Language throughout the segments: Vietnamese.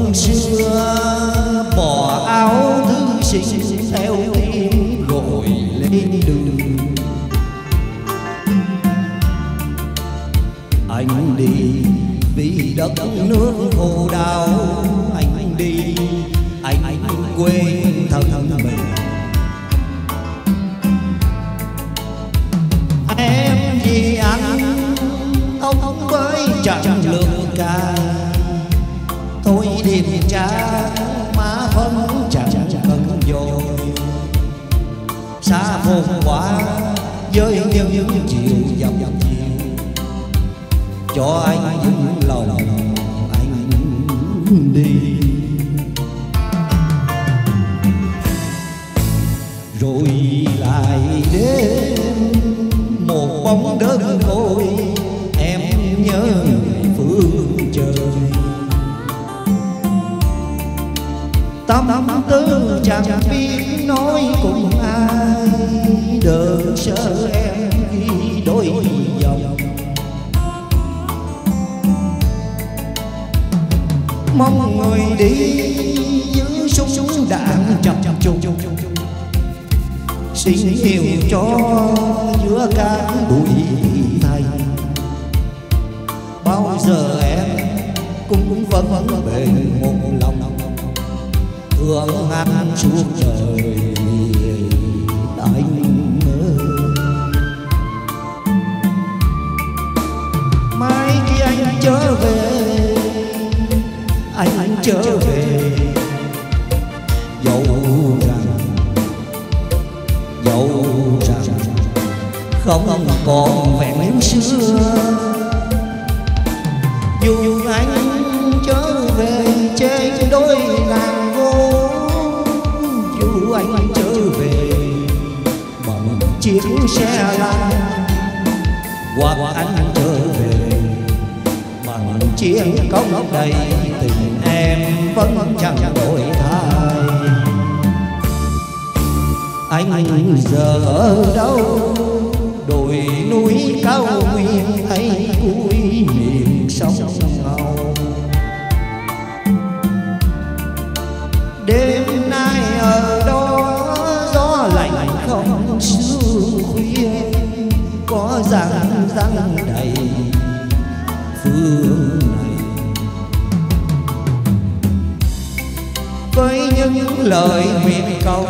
xưa, bỏ áo thư sinh theo tiếng gọi lên đường. Anh đi vì đất nước khổ đau, anh đi anh quên thân mình. Em vì anh ông với chẳng lương ca, thôi điềm tra má phân chẳng cần dội. Xa phồn quá với những chiều dòng chiều, cho anh vững lòng anh đi. Rồi lại đêm một bóng đơn côi, em nhớ phương trời. Tâm tư chẳng biết nói cùng ai, đợi sợ em khi đôi dòng. Mong người đi dưới súng đạn chập trùng, xin hiểu cho giữa các bụi thay. Bao giờ em cũng vẫn bền một lòng, thương anh suốt đời anh ơi. Mai khi anh trở về, anh trở về, dẫu rằng không còn vẹn xưa. Dù anh trở về trên đôi nàng vô, dù anh trở về bằng chiếc xe lăn, hoặc anh trở về bằng chiếc cốc đầy tình em vẫn chẳng đổi thay. Anh giờ ở đâu, đồi núi cao nguyên hay cuối miền sông Ngâu. Đêm nay ở đó gió lạnh không sương khuya, có răng đầy phương này. Với những lời nguyện cầu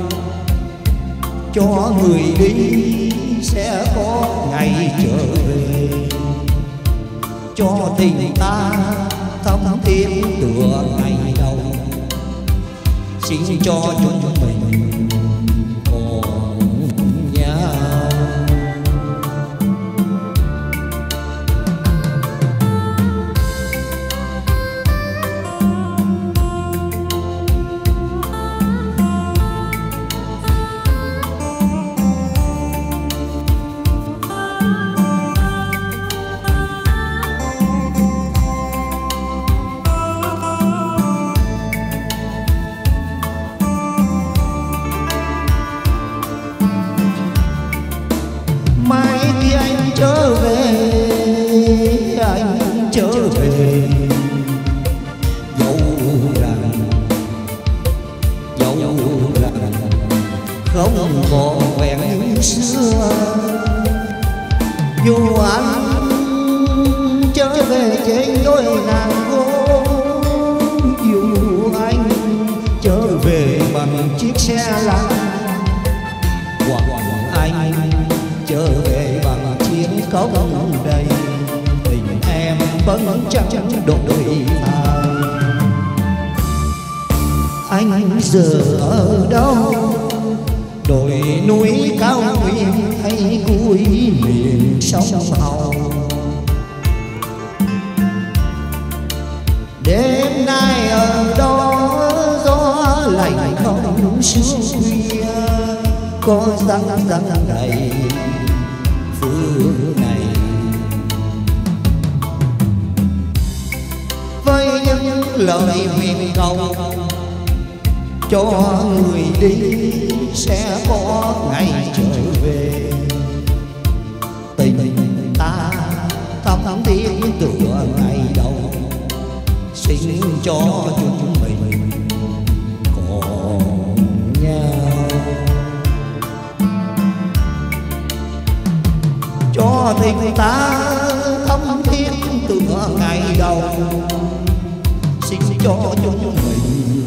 cho người đi sẽ có ngày trở về, cho tình ta thắm thiết tựa ngày đầu. Xin cho chúng mình còn nhau. Trở về, anh trở về, dẫu rằng không còn vẹn như xưa. Dù anh trở về trên đôi nàng vô, dù anh trở về bằng chiếc xe lăn, hoặc anh trở về bằng chiếc cốc đầy tình em vẫn chẳng đổi thay. Anh giờ ở đâu, đồi núi cao nguyên hay cuối miền sông Hậu. Đêm nay ở đó gió lạnh không sương khuya, có răng đầy phương này. Với những lời nguyện cầu cho người đi sẽ có ngày trở về, tình ta thắm thiết tựa ngày đầu. Xin cho chúng cho tình ta thắm thiết từ ngày đầu, xin cho chúng mình